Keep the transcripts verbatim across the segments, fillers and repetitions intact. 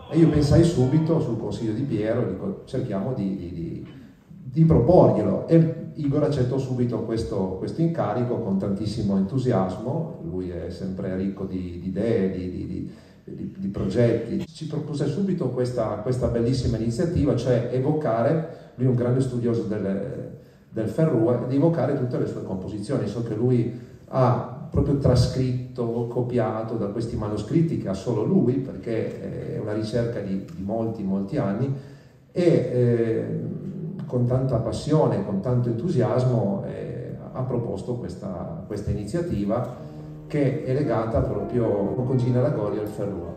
E io pensai subito, sul consiglio di Piero, dico, cerchiamo di, di, di, di proporglielo. E Igor accettò subito questo, questo incarico con tantissimo entusiasmo. Lui è sempre ricco di, di idee, di, di, di, di, di progetti. Ci propose subito questa, questa bellissima iniziativa, cioè evocare, lui è un grande studioso del, del Ferrua, di evocare tutte le sue composizioni. So che lui ha proprio trascritto, copiato da questi manoscritti che ha solo lui, perché è una ricerca di, di molti, molti anni, e eh, con tanta passione, con tanto entusiasmo eh, ha proposto questa, questa iniziativa che è legata proprio con Gina Lagori al Ferrua.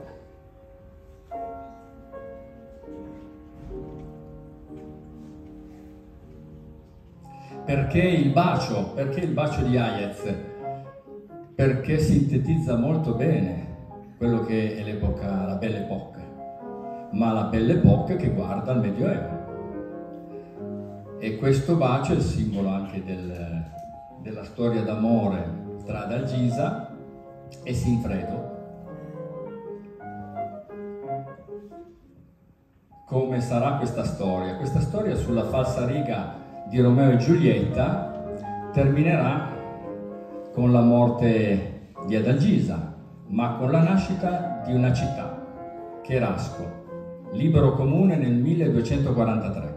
Perché il bacio? Perché il bacio di Hayez? Perché sintetizza molto bene quello che è l'epoca, la Belle Époque, ma la Belle Époque che guarda al Medioevo. E questo bacio è il simbolo anche del, della storia d'amore tra Adalgisa e Sinfredo. Come sarà questa storia? Questa storia sulla falsariga di Romeo e Giulietta terminerà con la morte di Adalgisa, ma con la nascita di una città, Cherasco, libero comune nel milleduecentoquarantatré.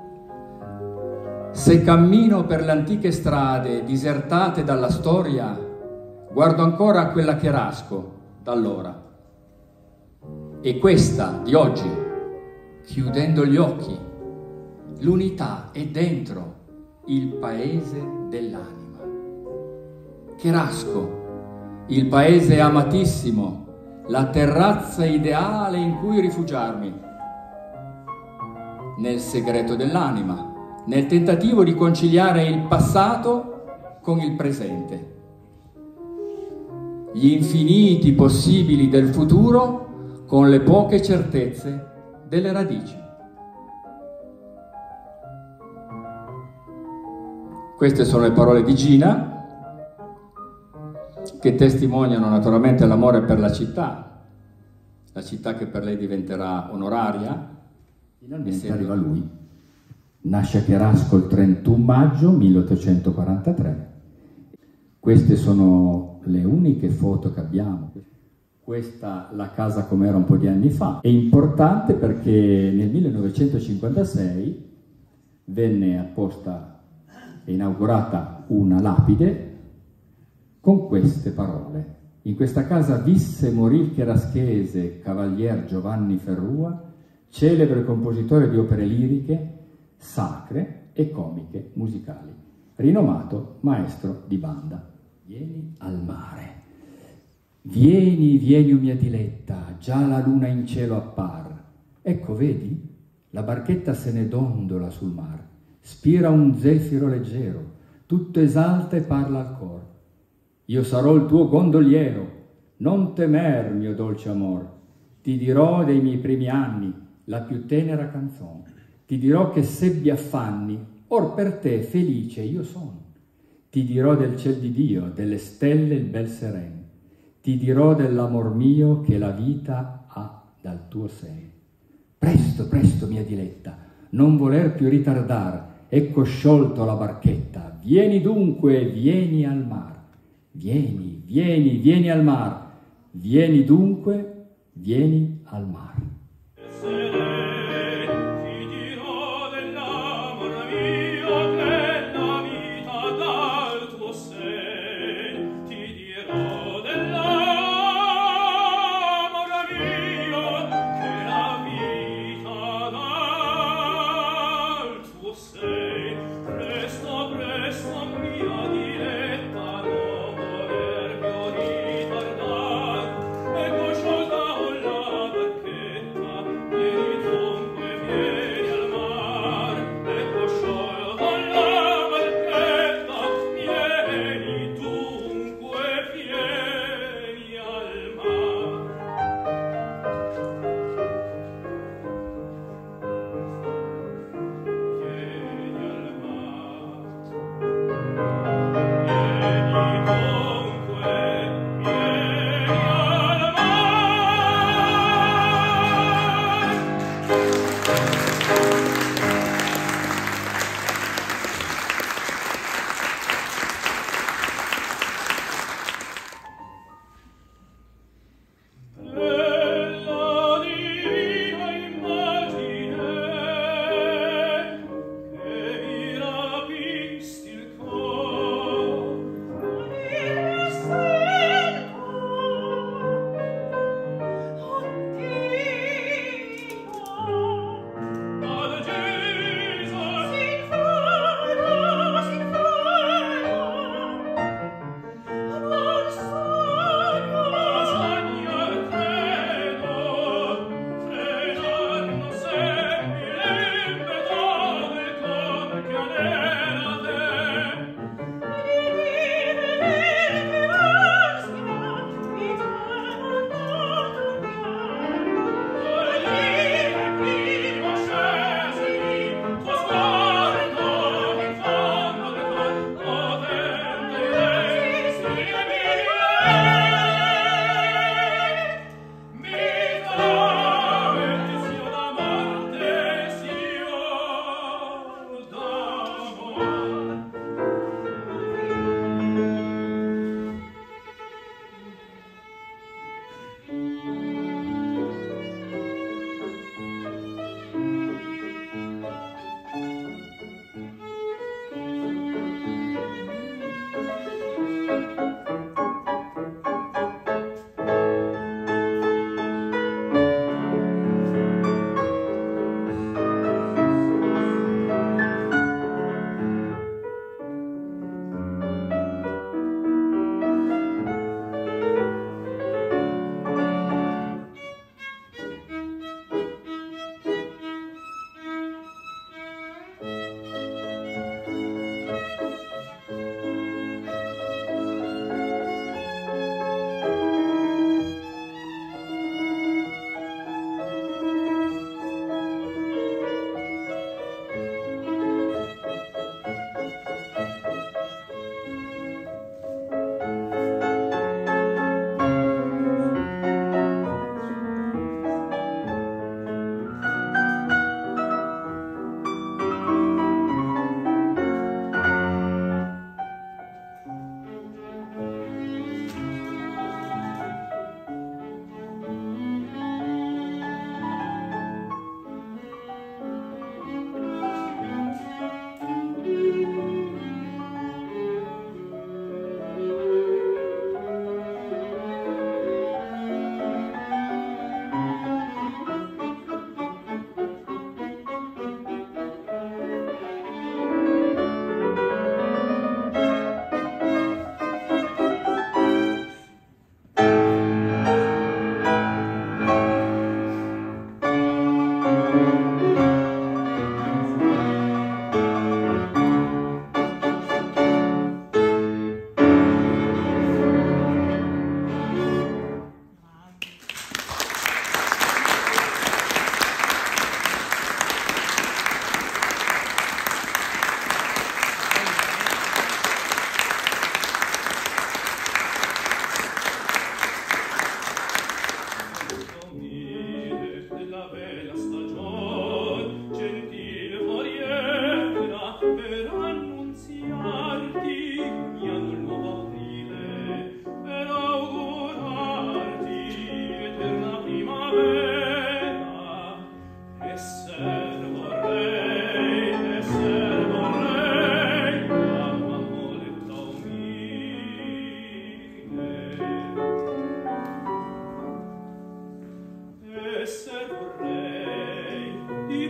Se cammino per le antiche strade disertate dalla storia, guardo ancora quella Cherasco d'allora. E questa di oggi, chiudendo gli occhi, l'unità è dentro il paese dell'anima. Cherasco, il paese amatissimo, la terrazza ideale in cui rifugiarmi, nel segreto dell'anima, nel tentativo di conciliare il passato con il presente, gli infiniti possibili del futuro con le poche certezze delle radici. Queste sono le parole di Gina, che testimoniano naturalmente l'amore per la città, la città che per lei diventerà onoraria. Finalmente arriva lui. Nasce a Cherasco il trentuno maggio milleottocentoquarantatré. Queste sono le uniche foto che abbiamo. Questa la casa com'era un po' di anni fa. È importante perché nel millenovecentocinquantasei venne apposta e inaugurata una lapide con queste parole. In questa casa visse e morì il cheraschese cavalier Giovanni Ferrua, celebre compositore di opere liriche, sacre e comiche musicali, rinomato maestro di banda. Vieni al mare, vieni, vieni, o mia diletta, già la luna in cielo appar. Ecco, vedi, la barchetta se ne dondola sul mar, spira un zefiro leggero, tutto esalta e parla al cor. Io sarò il tuo gondoliero, non temer, mio dolce amor, ti dirò dei miei primi anni la più tenera canzone, ti dirò che sebbi affanni, or per te felice io son, ti dirò del ciel di Dio, delle stelle il bel seren, ti dirò dell'amor mio che la vita ha dal tuo sei. Presto, presto, mia diletta, non voler più ritardar, ecco sciolto la barchetta, vieni dunque, vieni al mar. Vieni, vieni, vieni al mar, vieni dunque, vieni al mar. Yeah.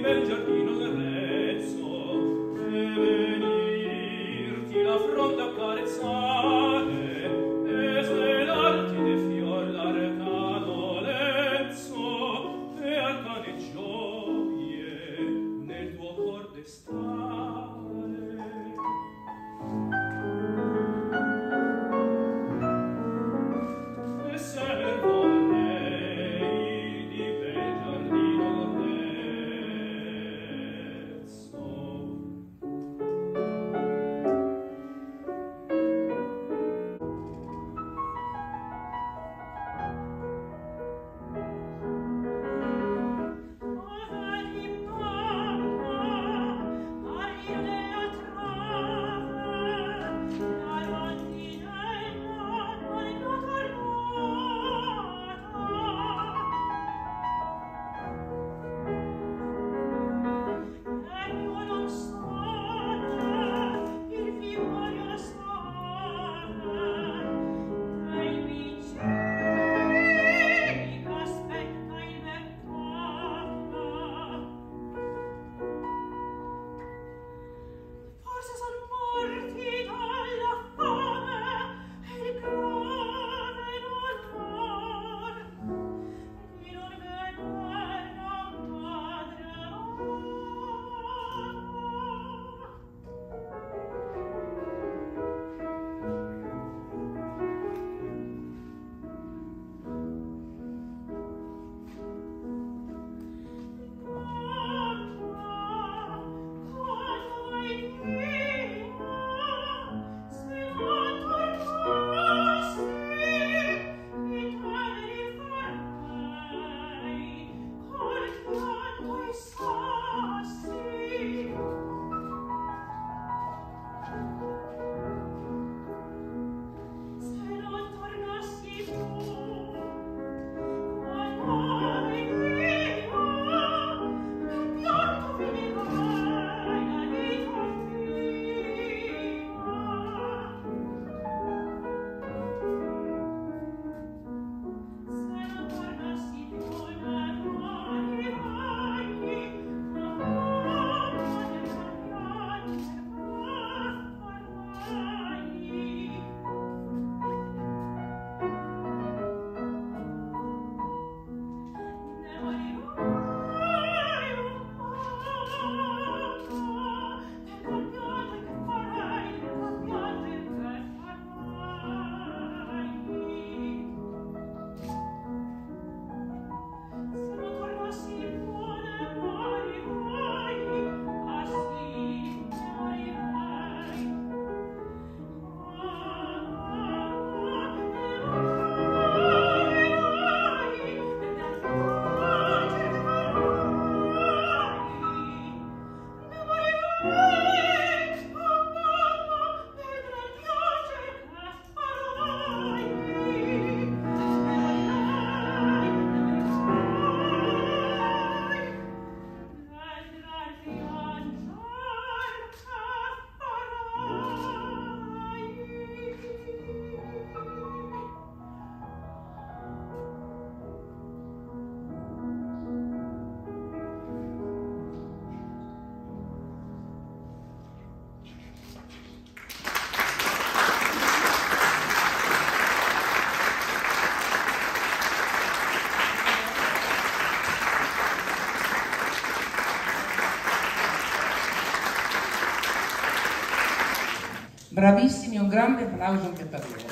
Bravissimi, un grande applauso anche per loro.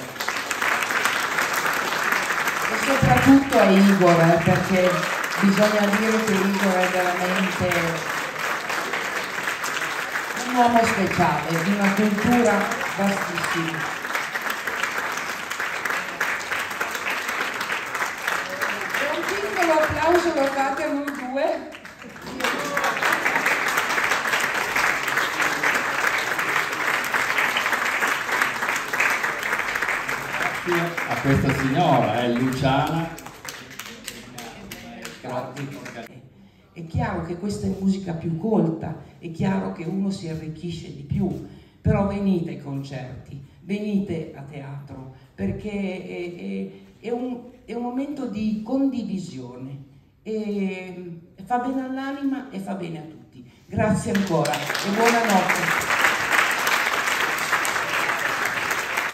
E soprattutto a Igor, eh, perché bisogna dire che Igor è veramente un uomo speciale, di una cultura vastissima. E un piccolo applauso lo fate a noi due. A questa signora, eh, Luciana. È chiaro che questa è musica più colta, è chiaro che uno si arricchisce di più, però venite ai concerti, venite a teatro, perché è, è, è, un, è un momento di condivisione, è, è fa bene all'anima e fa bene a tutti. Grazie ancora e buonanotte.